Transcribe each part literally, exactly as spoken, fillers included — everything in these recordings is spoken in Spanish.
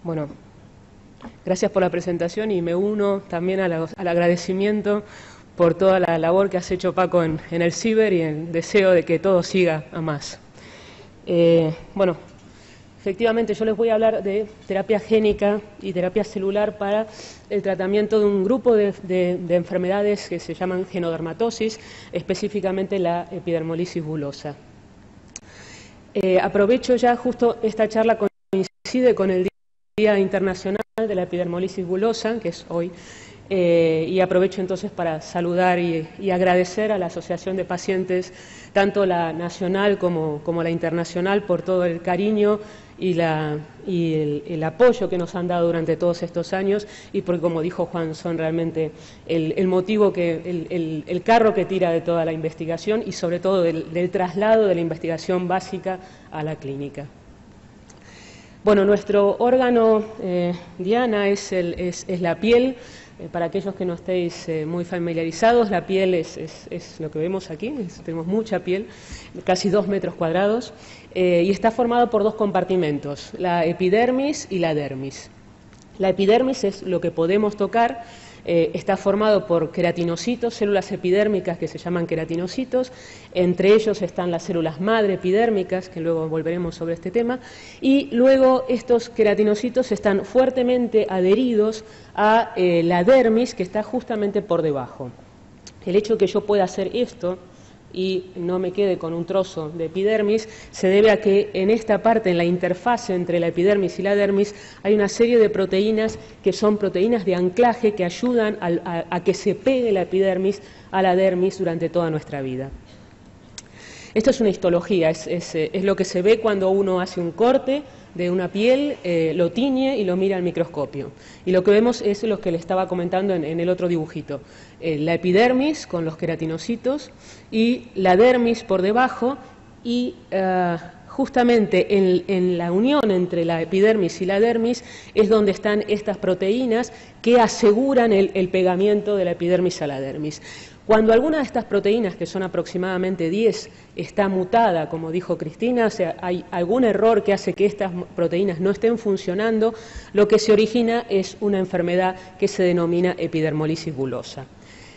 Bueno, gracias por la presentación y me uno también a la, al agradecimiento por toda la labor que has hecho, Paco, en, en el Ciber y el deseo de que todo siga a más. Eh, bueno, efectivamente yo les voy a hablar de terapia génica y terapia celular para el tratamiento de un grupo de, de, de enfermedades que se llaman genodermatosis, específicamente la epidermolisis bulosa. Eh, aprovecho ya, justo esta charla coincide con el Día Internacional de la Epidermolisis Bulosa, que es hoy, eh, y aprovecho entonces para saludar y, y agradecer a la Asociación de Pacientes, tanto la nacional como, como la internacional, por todo el cariño y, la, y el, el apoyo que nos han dado durante todos estos años, y porque, como dijo Juan, son realmente el, el motivo, que el, el, el carro que tira de toda la investigación y sobre todo del, del traslado de la investigación básica a la clínica. Bueno, nuestro órgano, eh, Diana, es, el, es, es la piel. Eh, para aquellos que no estéis eh, muy familiarizados, la piel es, es, es lo que vemos aquí, es, tenemos mucha piel, casi dos metros cuadrados, eh, y está formado por dos compartimentos, la epidermis y la dermis. La epidermis es lo que podemos tocar. Eh, está formado por queratinocitos, células epidérmicas que se llaman queratinocitos, entre ellos están las células madre epidérmicas, que luego volveremos sobre este tema, y luego estos queratinocitos están fuertemente adheridos a eh, la dermis, que está justamente por debajo. El hecho de que yo pueda hacer esto y no me quede con un trozo de epidermis, se debe a que en esta parte, en la interfase entre la epidermis y la dermis, hay una serie de proteínas que son proteínas de anclaje que ayudan a, a, a que se pegue la epidermis a la dermis durante toda nuestra vida. Esto es una histología, es, es, es lo que se ve cuando uno hace un corte de una piel, eh, lo tiñe y lo mira al microscopio. Y lo que vemos es lo que le estaba comentando en, en el otro dibujito. Eh, la epidermis con los queratinocitos y la dermis por debajo, y uh, justamente en, en la unión entre la epidermis y la dermis es donde están estas proteínas que aseguran el, el pegamiento de la epidermis a la dermis. Cuando alguna de estas proteínas, que son aproximadamente diez, está mutada, como dijo Cristina, o sea, hay algún error que hace que estas proteínas no estén funcionando, lo que se origina es una enfermedad que se denomina epidermolisis bulosa.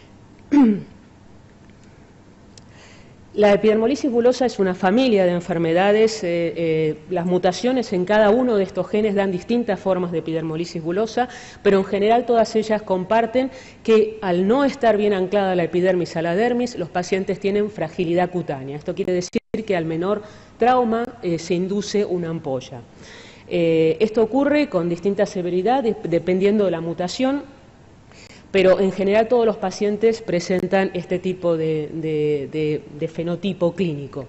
La epidermolisis bulosa es una familia de enfermedades. Eh, eh, las mutaciones en cada uno de estos genes dan distintas formas de epidermolisis bulosa, pero en general todas ellas comparten que al no estar bien anclada la epidermis a la dermis, los pacientes tienen fragilidad cutánea. Esto quiere decir que al menor trauma eh, se induce una ampolla. Eh, esto ocurre con distinta severidad dependiendo de la mutación, pero en general todos los pacientes presentan este tipo de, de, de, de fenotipo clínico.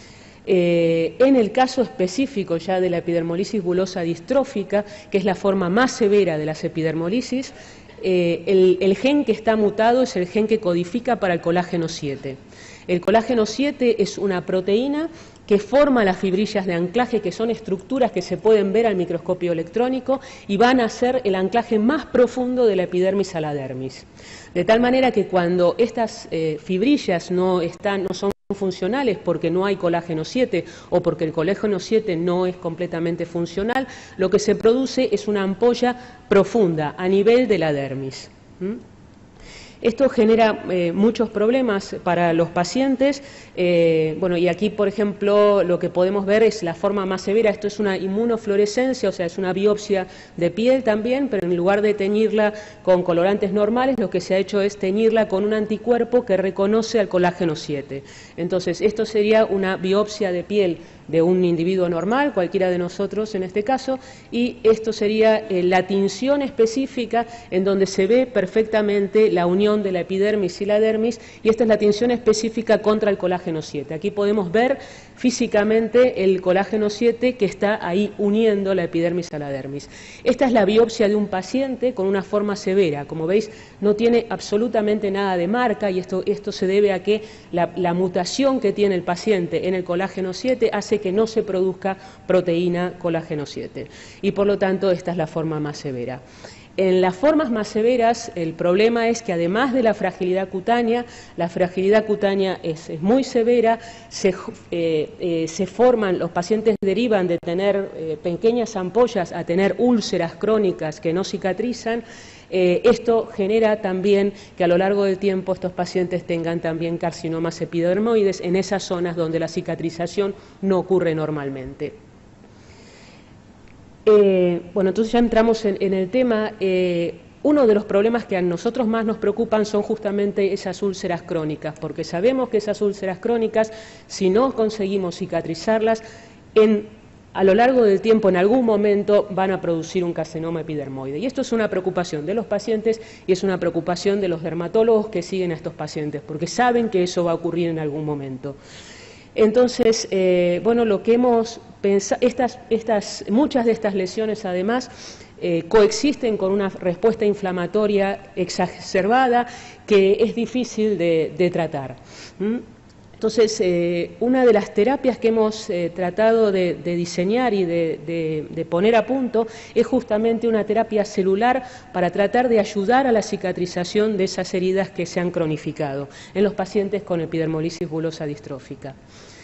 Eh, en el caso específico ya de la epidermolisis bulosa distrófica, que es la forma más severa de las epidermolisis, eh, el, el gen que está mutado es el gen que codifica para el colágeno siete. El colágeno siete es una proteína que forma las fibrillas de anclaje, que son estructuras que se pueden ver al microscopio electrónico y van a ser el anclaje más profundo de la epidermis a la dermis. De tal manera que cuando estas eh, fibrillas no, están, no son funcionales porque no hay colágeno siete o porque el colágeno siete no es completamente funcional, lo que se produce es una ampolla profunda a nivel de la dermis. ¿Mm? Esto genera eh, muchos problemas para los pacientes. Eh, bueno, y aquí, por ejemplo, lo que podemos ver es la forma más severa. Esto es una inmunofluorescencia, o sea, es una biopsia de piel también, pero en lugar de teñirla con colorantes normales, lo que se ha hecho es teñirla con un anticuerpo que reconoce al colágeno siete. Entonces, esto sería una biopsia de piel de un individuo normal, cualquiera de nosotros en este caso, y esto sería eh, la tinción específica en donde se ve perfectamente la unión de la epidermis y la dermis, y esta es la tinción específica contra el colágeno siete. Aquí podemos ver físicamente el colágeno siete que está ahí uniendo la epidermis a la dermis. Esta es la biopsia de un paciente con una forma severa. Como veis, no tiene absolutamente nada de marca, y esto, esto se debe a que la, la mutación que tiene el paciente en el colágeno siete hace que no se produzca proteína colágeno siete, y por lo tanto esta es la forma más severa. En las formas más severas, el problema es que además de la fragilidad cutánea, la fragilidad cutánea es, es muy severa, se, eh, eh, se forman, los pacientes derivan de tener eh, pequeñas ampollas a tener úlceras crónicas que no cicatrizan. Eh, esto genera también que a lo largo del tiempo estos pacientes tengan también carcinomas epidermoides en esas zonas donde la cicatrización no ocurre normalmente. Eh, bueno, entonces ya entramos en, en el tema. Eh, uno de los problemas que a nosotros más nos preocupan son justamente esas úlceras crónicas, porque sabemos que esas úlceras crónicas, si no conseguimos cicatrizarlas, en, a lo largo del tiempo, en algún momento, van a producir un carcinoma epidermoide. Y esto es una preocupación de los pacientes y es una preocupación de los dermatólogos que siguen a estos pacientes, porque saben que eso va a ocurrir en algún momento. Entonces, eh, bueno, lo que hemos pensado, estas, estas, muchas de estas lesiones además eh, coexisten con una respuesta inflamatoria exacerbada que es difícil de, de tratar. ¿Mm? Entonces, eh, una de las terapias que hemos eh, tratado de, de diseñar y de, de, de poner a punto es justamente una terapia celular para tratar de ayudar a la cicatrización de esas heridas que se han cronificado en los pacientes con epidermolisis bulosa distrófica.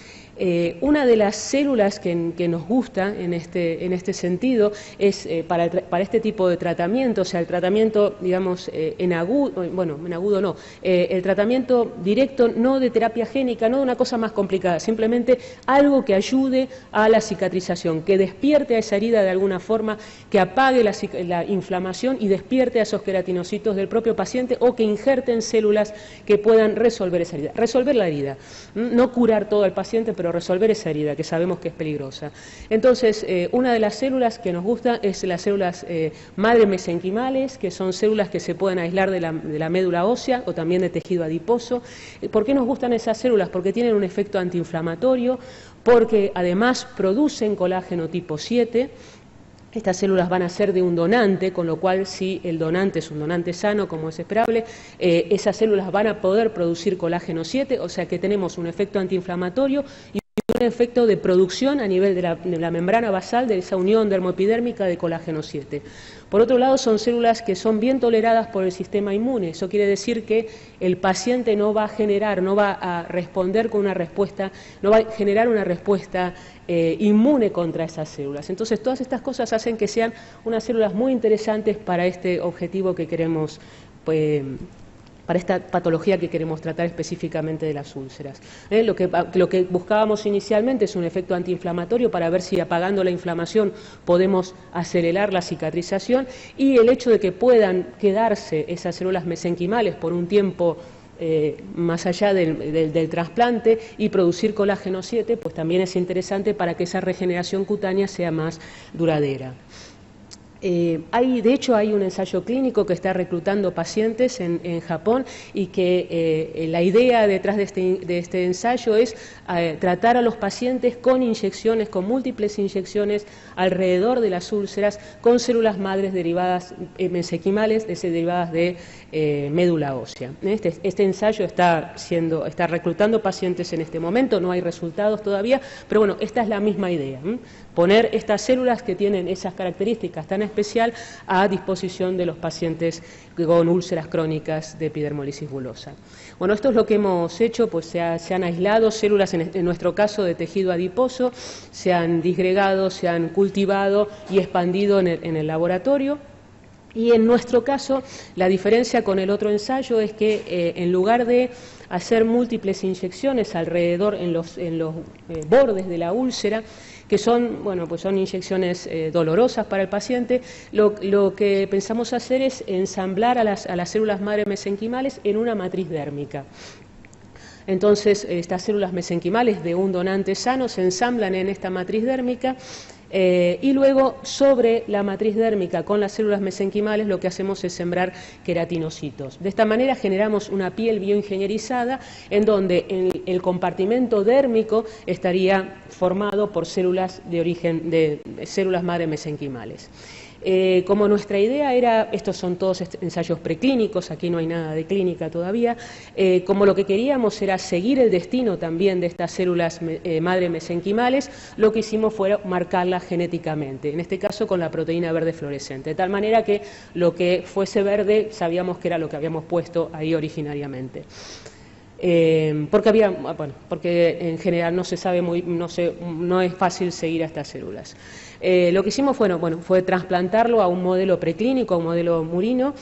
Eh, una de las células que, que nos gusta en este, en este sentido es eh, para, para este tipo de tratamiento, o sea, el tratamiento, digamos, eh, en agudo, bueno, en agudo no, eh, el tratamiento directo, no de terapia génica, no de una cosa más complicada, simplemente algo que ayude a la cicatrización, que despierte a esa herida de alguna forma, que apague la, la inflamación y despierte a esos queratinocitos del propio paciente o que injerten células que puedan resolver esa herida. Resolver la herida, no curar todo al paciente, pero resolver esa herida, que sabemos que es peligrosa. Entonces, eh, una de las células que nos gusta es las células eh, madre mesenquimales, que son células que se pueden aislar de la, de la médula ósea o también de tejido adiposo. ¿Por qué nos gustan esas células? Porque tienen un efecto antiinflamatorio, porque además producen colágeno tipo siete. Estas células van a ser de un donante, con lo cual si el donante es un donante sano, como es esperable, eh, esas células van a poder producir colágeno siete, o sea que tenemos un efecto antiinflamatorio y un efecto de producción a nivel de la, de la membrana basal de esa unión dermoepidérmica de colágeno siete. Por otro lado, son células que son bien toleradas por el sistema inmune. Eso quiere decir que el paciente no va a generar, no va a responder con una respuesta, no va a generar una respuesta eh, inmune contra esas células. Entonces, todas estas cosas hacen que sean unas células muy interesantes para este objetivo que queremos, pues, para esta patología que queremos tratar específicamente de las úlceras. ¿Eh? Lo que, lo que buscábamos inicialmente es un efecto antiinflamatorio para ver si apagando la inflamación podemos acelerar la cicatrización y el hecho de que puedan quedarse esas células mesenquimales por un tiempo eh, más allá del, del, del trasplante y producir colágeno siete, pues también es interesante para que esa regeneración cutánea sea más duradera. Eh, hay, de hecho, hay un ensayo clínico que está reclutando pacientes en, en Japón y que eh, la idea detrás de este, de este ensayo es eh, tratar a los pacientes con inyecciones, con múltiples inyecciones alrededor de las úlceras, con células madres derivadas eh, mesenquimales, derivadas de eh, médula ósea. Este, este ensayo está, siendo, está reclutando pacientes en este momento, no hay resultados todavía, pero bueno, esta es la misma idea, ¿eh? Poner estas células que tienen esas características tan especial a disposición de los pacientes con úlceras crónicas de epidermolisis bulosa. Bueno, esto es lo que hemos hecho, pues se, ha, se han aislado células, en, en nuestro caso de tejido adiposo, se han disgregado, se han cultivado y expandido en el, en el laboratorio. Y en nuestro caso, la diferencia con el otro ensayo es que eh, en lugar de hacer múltiples inyecciones alrededor en los, en los eh, bordes de la úlcera, que son, bueno, pues son inyecciones eh, dolorosas para el paciente, lo, lo que pensamos hacer es ensamblar a las, a las células madre mesenquimales en una matriz dérmica. Entonces, estas células mesenquimales de un donante sano se ensamblan en esta matriz dérmica eh, y luego sobre la matriz dérmica con las células mesenquimales lo que hacemos es sembrar queratinocitos. De esta manera generamos una piel bioingenierizada en donde el, el compartimento dérmico estaría formado por células de origen de, de células madre mesenquimales. Eh, como nuestra idea era, estos son todos ensayos preclínicos, aquí no hay nada de clínica todavía, eh, como lo que queríamos era seguir el destino también de estas células eh, madre mesenquimales, lo que hicimos fue marcarlas genéticamente, en este caso con la proteína verde fluorescente, de tal manera que lo que fuese verde sabíamos que era lo que habíamos puesto ahí originariamente. Eh, porque había, bueno, porque en general no se sabe muy, no se, no es fácil seguir a estas células. Eh, lo que hicimos fue, bueno, fue trasplantarlo a un modelo preclínico, a un modelo murino,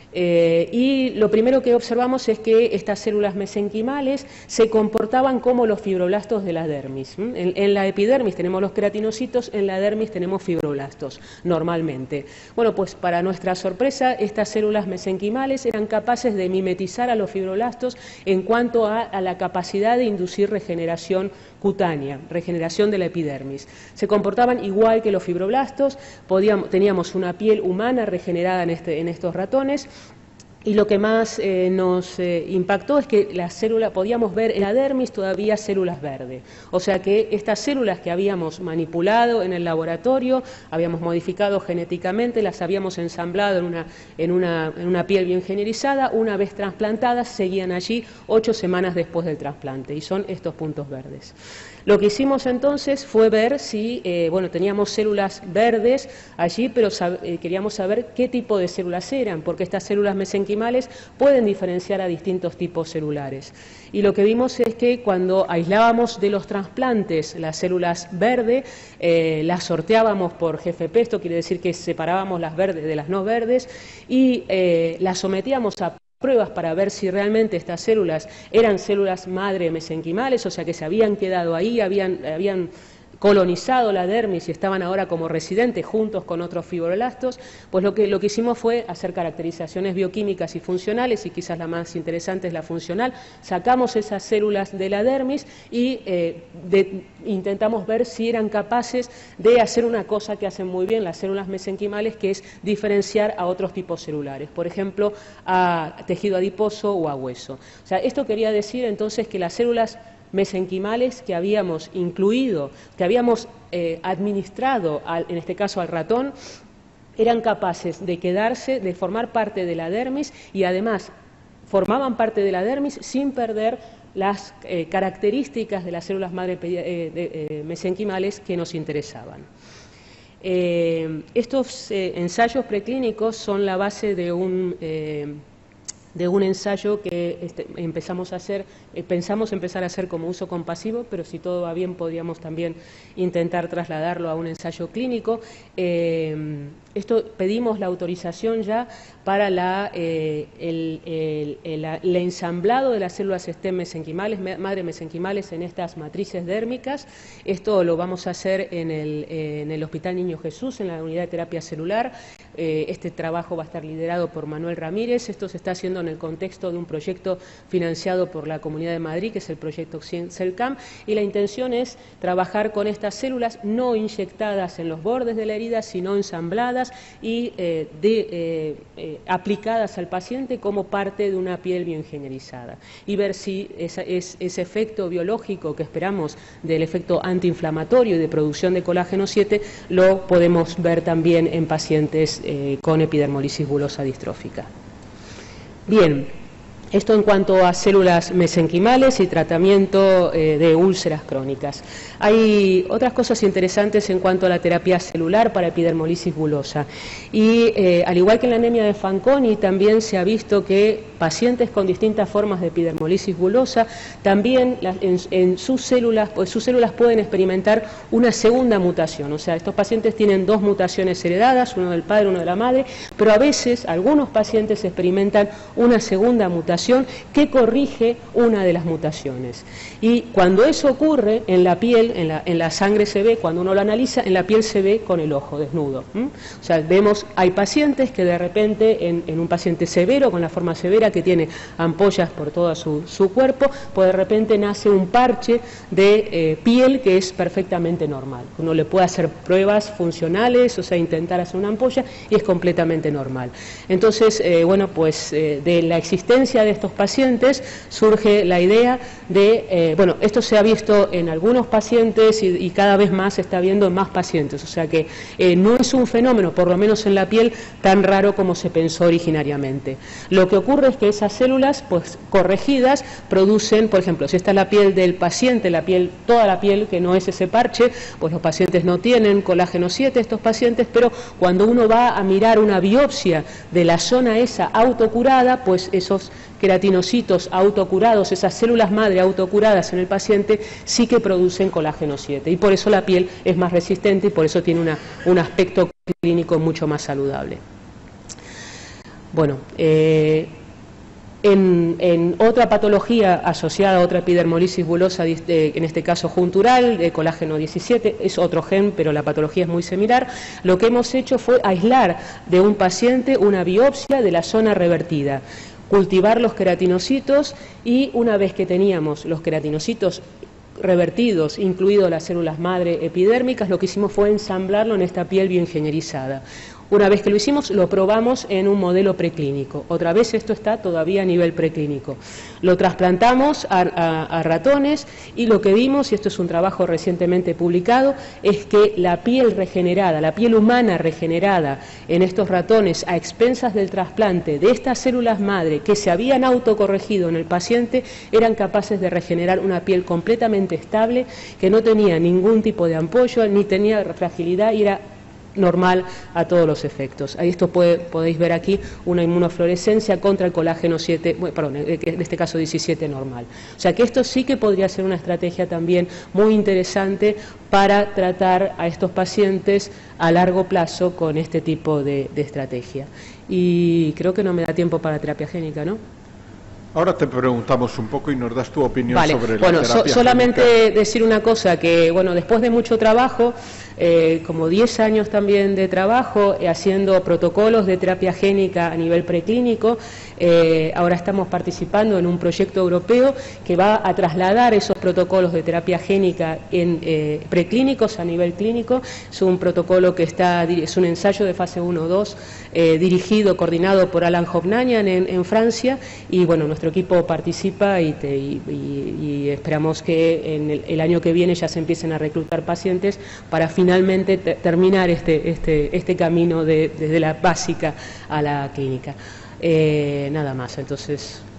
eh, y lo primero que observamos es que estas células mesenquimales se comportaban como los fibroblastos de la dermis. ¿Mm? En, en la epidermis tenemos los queratinocitos, en la dermis tenemos fibroblastos, normalmente. Bueno, pues para nuestra sorpresa, estas células mesenquimales eran capaces de mimetizar a los fibroblastos en cuanto a, a la capacidad de inducir regeneración cutánea, regeneración de la epidermis. Se comportaban igual que los fibroblastos, podíamos, teníamos una piel humana regenerada en, este, en estos ratones, y lo que más eh, nos eh, impactó es que la célula, podíamos ver en la dermis todavía células verdes. O sea que estas células que habíamos manipulado en el laboratorio, habíamos modificado genéticamente, las habíamos ensamblado en una, en una, en una piel bien generizada, una vez trasplantadas, seguían allí ocho semanas después del trasplante, y son estos puntos verdes. Lo que hicimos entonces fue ver si, eh, bueno, teníamos células verdes allí, pero sab eh, queríamos saber qué tipo de células eran, porque estas células mesenquimales pueden diferenciar a distintos tipos celulares. Y lo que vimos es que cuando aislábamos de los trasplantes las células verdes, eh, las sorteábamos por G F P, esto quiere decir que separábamos las verdes de las no verdes, y eh, las sometíamos a pruebas para ver si realmente estas células eran células madre mesenquimales, o sea que se habían quedado ahí, habían, habían colonizado la dermis y estaban ahora como residentes juntos con otros fibroblastos. Pues lo que, lo que hicimos fue hacer caracterizaciones bioquímicas y funcionales, y quizás la más interesante es la funcional. Sacamos esas células de la dermis y eh, de, intentamos ver si eran capaces de hacer una cosa que hacen muy bien las células mesenquimales, que es diferenciar a otros tipos celulares, por ejemplo, a tejido adiposo o a hueso. O sea, esto quería decir entonces que las células mesenquimales que habíamos incluido, que habíamos eh, administrado, al, en este caso al ratón, eran capaces de quedarse, de formar parte de la dermis, y además formaban parte de la dermis sin perder las eh, características de las células madre eh, de, eh, mesenquimales que nos interesaban. Eh, estos eh, ensayos preclínicos son la base de un... Eh, de un ensayo que este, empezamos a hacer, eh, pensamos empezar a hacer como uso compasivo, pero si todo va bien podríamos también intentar trasladarlo a un ensayo clínico. Eh, esto pedimos la autorización ya para la, eh, el, el, el, el ensamblado de las células stem mesenquimales, madre mesenquimales en estas matrices dérmicas. Esto lo vamos a hacer en el, en el Hospital Niño Jesús, en la unidad de terapia celular. Eh, este trabajo va a estar liderado por Manuel Ramírez. Esto se está haciendo en el contexto de un proyecto financiado por la Comunidad de Madrid, que es el proyecto CELCAM, y la intención es trabajar con estas células no inyectadas en los bordes de la herida, sino ensambladas y eh, de, eh, eh, aplicadas al paciente como parte de una piel bien generizada, y ver si esa, es, ese efecto biológico que esperamos del efecto antiinflamatorio y de producción de colágeno siete lo podemos ver también en pacientes eh, con epidermolisis bulosa distrófica. Bien, esto en cuanto a células mesenquimales y tratamiento eh, de úlceras crónicas. Hay otras cosas interesantes en cuanto a la terapia celular para epidermolisis bulosa. Y eh, al igual que en la anemia de Fanconi, también se ha visto que pacientes con distintas formas de epidermolisis bulosa, también la, en, en sus células, pues sus células pueden experimentar una segunda mutación. O sea, estos pacientes tienen dos mutaciones heredadas, uno del padre, uno de la madre, pero a veces algunos pacientes experimentan una segunda mutación que corrige una de las mutaciones. Y cuando eso ocurre en la piel, en la, en la sangre se ve, cuando uno lo analiza, en la piel se ve con el ojo desnudo. ¿Mm? O sea, vemos, hay pacientes que de repente, en, en un paciente severo, con la forma severa, que tiene ampollas por todo su, su cuerpo, pues de repente nace un parche de eh, piel que es perfectamente normal. Uno le puede hacer pruebas funcionales, o sea, intentar hacer una ampolla, y es completamente normal. Entonces, eh, bueno, pues eh, de la existencia de de estos pacientes surge la idea de, eh, bueno, esto se ha visto en algunos pacientes y, y cada vez más se está viendo en más pacientes, o sea que eh, no es un fenómeno, por lo menos en la piel, tan raro como se pensó originariamente. Lo que ocurre es que esas células, pues corregidas, producen, por ejemplo, si esta es la piel del paciente, la piel, toda la piel que no es ese parche, pues los pacientes no tienen colágeno siete, estos pacientes, pero cuando uno va a mirar una biopsia de la zona esa autocurada, pues esos queratinocitos autocurados, esas células madre autocuradas en el paciente, sí que producen colágeno siete, y por eso la piel es más resistente y por eso tiene una, un aspecto clínico mucho más saludable. Bueno, eh, En, en otra patología asociada a otra epidermolisis bulosa, de, en este caso juntural, de colágeno diecisiete, es otro gen, pero la patología es muy similar, lo que hemos hecho fue aislar de un paciente una biopsia de la zona revertida, cultivar los queratinocitos y una vez que teníamos los queratinocitos revertidos, incluidos las células madre epidérmicas, lo que hicimos fue ensamblarlo en esta piel bioingenierizada. Una vez que lo hicimos, lo probamos en un modelo preclínico. Otra vez esto está todavía a nivel preclínico. Lo trasplantamos a, a, a ratones y lo que vimos, y esto es un trabajo recientemente publicado, es que la piel regenerada, la piel humana regenerada en estos ratones a expensas del trasplante de estas células madre que se habían autocorregido en el paciente, eran capaces de regenerar una piel completamente estable, que no tenía ningún tipo de ampollo, ni tenía fragilidad y era normal a todos los efectos. Ahí esto puede, podéis ver aquí una inmunofluorescencia contra el colágeno siete, bueno, perdón, en este caso diecisiete normal. O sea que esto sí que podría ser una estrategia también muy interesante para tratar a estos pacientes a largo plazo con este tipo de, de estrategia. Y creo que no me da tiempo para terapia génica, ¿no? Ahora te preguntamos un poco y nos das tu opinión vale. sobre bueno, la terapia so, solamente génica. decir una cosa, que bueno, después de mucho trabajo, eh, como diez años también de trabajo, eh, haciendo protocolos de terapia génica a nivel preclínico, eh, ahora estamos participando en un proyecto europeo que va a trasladar esos protocolos de terapia génica en eh, preclínicos a nivel clínico. Es un protocolo que está, es un ensayo de fase uno dos, eh, dirigido, coordinado por Alan Hovnanian en, en Francia, y bueno, nuestro equipo participa y, te, y, y, y esperamos que en el, el año que viene ya se empiecen a reclutar pacientes para finalmente te, terminar este, este, este camino de, desde la básica a la clínica. Eh, nada más, entonces